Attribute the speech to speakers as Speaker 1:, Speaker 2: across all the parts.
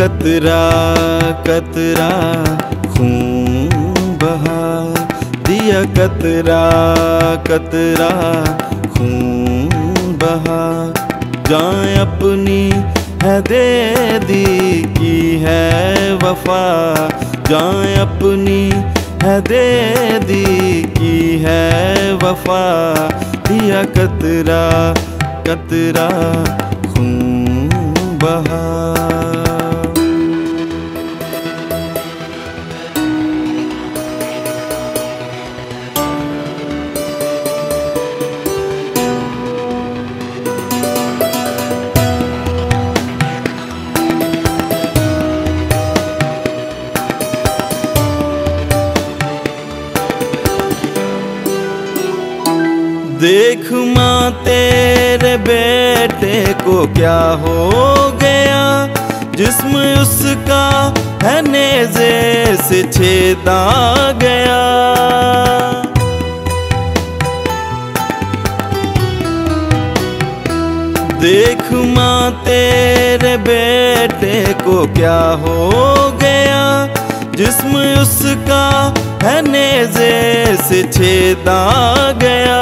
Speaker 1: कतरा कतरा खून बहा, दिया कतरा कतरा खून बहा। जान अपनी है दे दी की है वफा, जान अपनी है दे दी की है वफा। दिया कतरा कतरा खून बहा। देख माँ तेरे बेटे को क्या हो गया, जिस्म उसका है नेज़े से छेदा गया। देख माँ तेरे बेटे को क्या हो गया, जिस्म उसका है नेज़े से छेदा गया।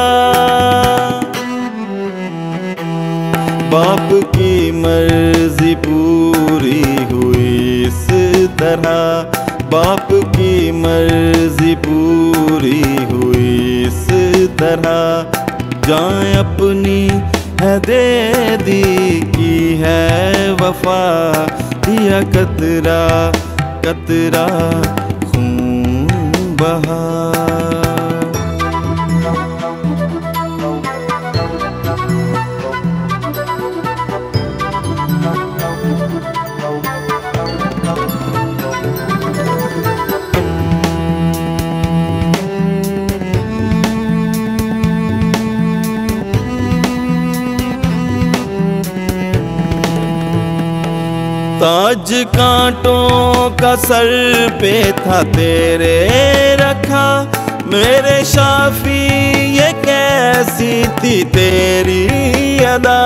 Speaker 1: बाप की मर्जी पूरी हुई इस तरह, बाप की मर्जी पूरी हुई इस तरह। जान अपनी है दे दी की है वफा, दिया कतरा कतरा खून बहा। ताज कांटों का सर पे था तेरे रखा, मेरे शाफी ये कैसी थी तेरी अदा।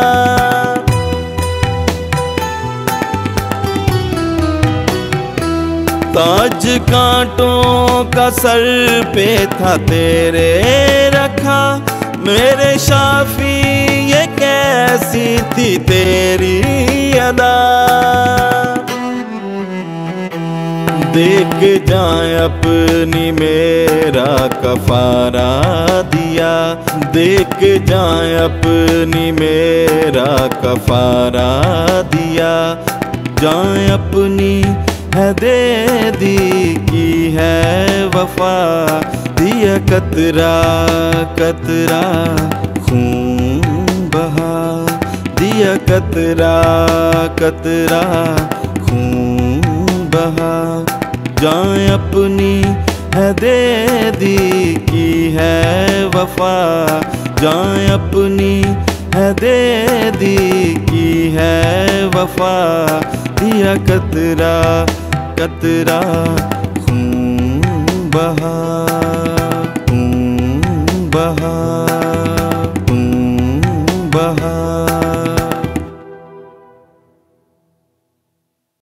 Speaker 1: ताज कांटों का सर पे था तेरे रखा, मेरे शाफी ये कैसी थी तेरी अदा। देख जाए अपनी मेरा कफारा दिया, देख जाए अपनी मेरा कफारा दिया। जाए अपनी है दे दी की है वफा, दिया कतरा कतरा खून बहा। दिया कतरा कतरा खून बहा। जान अपनी है दे दी की है वफा, जान अपनी है दे दी की है वफा। दिया कतरा कतरा